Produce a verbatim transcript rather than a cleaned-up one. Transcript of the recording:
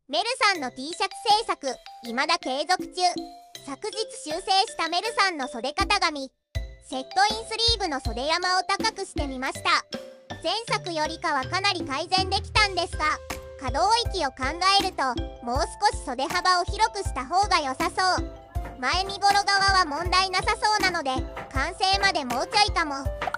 メルさんの T シャツ制作、未だ継続中。昨日修正したメルさんの袖型紙。セットインスリーブの袖山を高くしてみました。前作よりかはかなり改善できたんですが、可動域を考えると、もう少し袖幅を広くした方が良さそう。前身頃側は問題なさそうなので、完成までもうちょいかも。